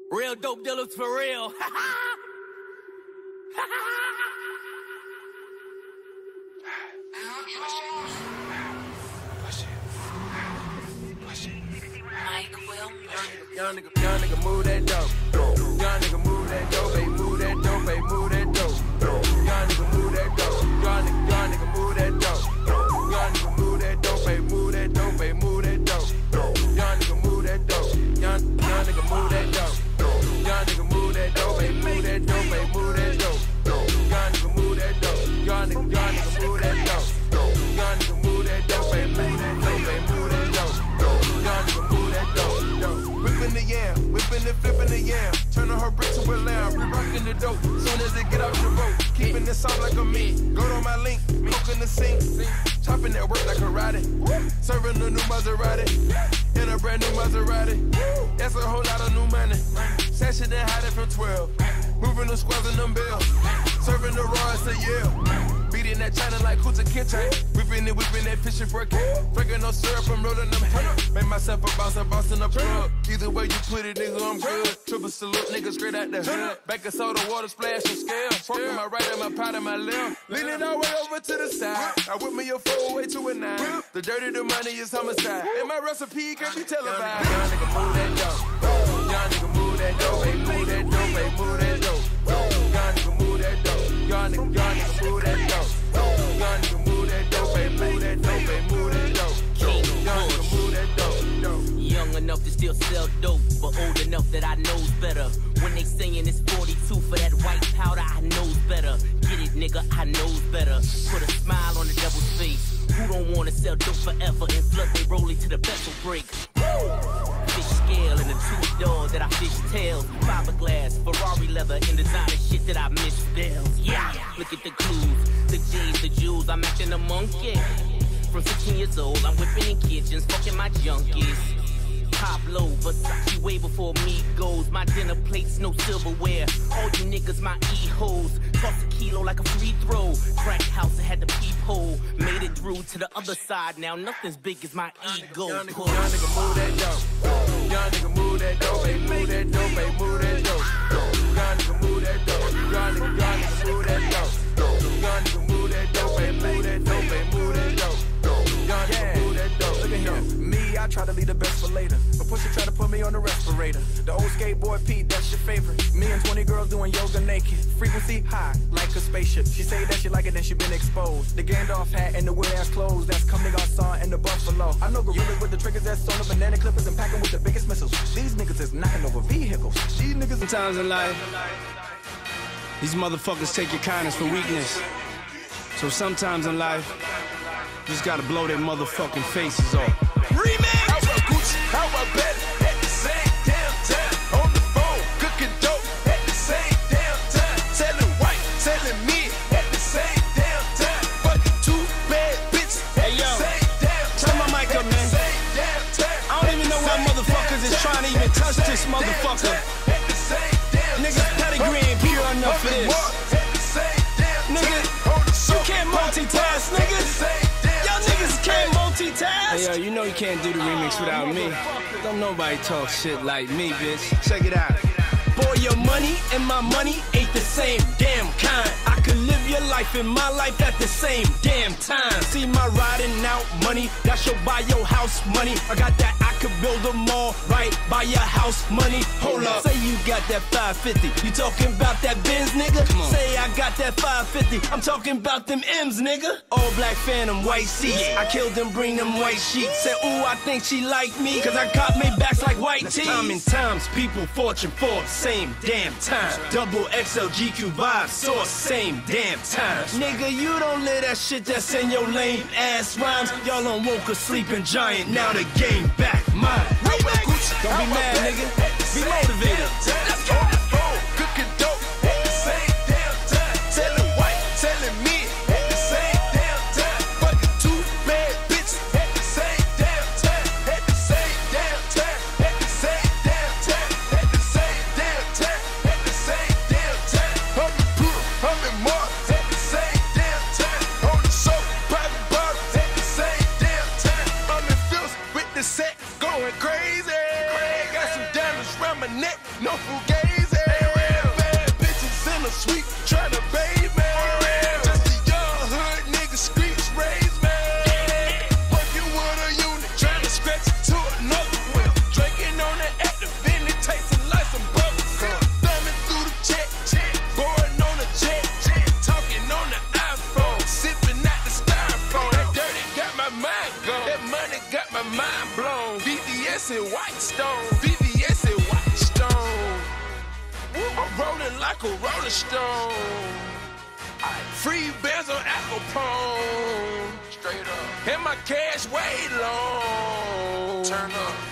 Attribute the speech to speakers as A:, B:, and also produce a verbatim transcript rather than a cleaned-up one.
A: Real dope dealers for real.
B: Mike Will.
A: Young nigga, young nigga move that dope. Young nigga move that dope, baby, move that dope, baby, move that dope. Young nigga move that dope. Young nigga, young nigga move that dope. Young nigga move that dope, baby, move that dope, baby, move that dope. Young nigga move that dope. Young, young nigga move that dope. Young nigga move that dope, baby, move that dope, baby, move that dope. Young nigga move that dope. Young nigga, young nigga move that dope. Young nigga move that dope, baby, move that dope, baby, move that dope. Young nigga move that dope.
C: Whipping the yam, whipping and flipping the yam. Turning her brick to a lamb, re-rocking the dope. Soon as it get out the boat, keeping it soft like a meat. Go to my link, cooking the sink. Chopping that work like a riding. Serving a new Maserati. In a brand new Maserati. That's a whole lot of new money. Sashing and hiding from twelve. Moving the squads in them bills. Serving the raw as a yell. Beating that China like Kuta Kinte. Whipping it, whipping that fishing for a cat. Drinking no syrup, I'm rolling them head. Make myself a boss, a boss in the plug. Either way you put it, nigga, I'm good. Triple salute, nigga, straight out the hood. Back of soda, water splash and scale. Smoking my right and my pot and my left. Leaning all the way over to the side. I whip me a four way to a nine. The dirty, the money is homicide. And my recipe can't be televised.
A: Young nigga move that dope. Young nigga move that dope, baby, move that dope, baby, move that dope. Young nigga move that dope. Young nigga, young nigga move that dope. Young nigga move that dope, baby, move that dope, baby, move that dope. Young nigga move that dope. Young enough to still sell dope, but old enough that I knows better. When they saying it's forty-two for that white powder, I knows better. Get it, nigga, I knows better. Put a smile on the devil's face. Who don't wanna sell dope forever and flood they rolling to the vessel break? Fish scale and a two door that I fish tails. Fiberglass, Ferrari leather, and designer shit that I misspells. Yeah, look at the clues, the J's, the jewels. I'm acting a monkey. From sixteen years old, I'm whipping in kitchens, fucking my junkies. Pablo, Versace way before me goes. My dinner plates, no silverware. All you niggas, my E-hoes. Toss a kilo like a free throw. Crack house, I had the peephole. Made it through to the other side. Now nothing's big as my ego.
C: Young nigga, young nigga move that dope. Young nigga move that dope, baby, move that dope, baby, move that dope. Young nigga move that dope. Young nigga, young nigga move that dope. Young nigga move that dope, baby, move that dope, baby, move that dope. Young nigga move that dope. Look at him. Me, I try to leave the best for later. But Pusha try to put me on the respirator. The old skateboard Pete, that's your favorite. Me and twenty girls doing yoga naked. Frequency high, like a spaceship. She say that she like it, then she been exposed. The Gandalf hat and the weird ass clothes. That's coming outside and the buffalo. I know gorillas with the triggers that's on the banana clippers and packing with the biggest missiles. These niggas is knocking over vehicles. These niggas.
D: Sometimes in life, these motherfuckers take your kindness for weakness. So sometimes in life, you just gotta blow their motherfucking faces off.
C: Remix! How about Gucci? How about Betty? At the same damn time. On the phone, cooking dope. At the same damn time. Telling white, telling me. At the same damn time. Fucking two bad bitches. Hey yo,
D: turn my mic up, man. I don't even know why motherfuckers is trying to even touch this motherfucker. Niggas pedigree ain't pure enough for this. Nigga, you can't multitask, niggas. Y'all niggas can't multitask. Hey yo, you know you can't do the remix without me. Don't nobody talk shit like me, bitch. Check it out. Boy, your money and my money ain't the same damn kind. I could live your life and my life at the same damn time. See my riding out money, that should buy your house money. I got that, I could build a mall right by your house money. Hold up, say you got that five fifty. You talking about that Benz, nigga? Say I got that five fifty. I'm talking about them M's, nigga. All black Phantom, white seats. I killed them, bring them white sheets. Said, ooh, I think she like me, cause I got me backs like white tees. Time and times, people, fortune, Forbes, same damn time. Double X L G Q vibes, source, same damn time. Nigga, you don't live that shit that's in your lame ass rhymes. Y'all on woke a sleeping giant, now the game back mine. Don't be mad, nigga. Be motivated.
C: Let's go. Cooking dope. At the same damn time. Telling white, telling me. At the same damn time. Fucking two bad bitches. At the same damn time. At the same damn time. At the same damn time. At the same damn time. At the same damn time. I'm the poodle, I'm in Mars. At the same damn time. On the show, private bottles. At the same damn time. I'm in Phillips with the set going crazy. Got some diamonds round my neck. No food
A: my mind blown. V V S and White Stone. V V S and White Stone. I'm rolling like a Rolling Stone. Free bands on Apple Pone. Straight up. And my cash way long. Turn up.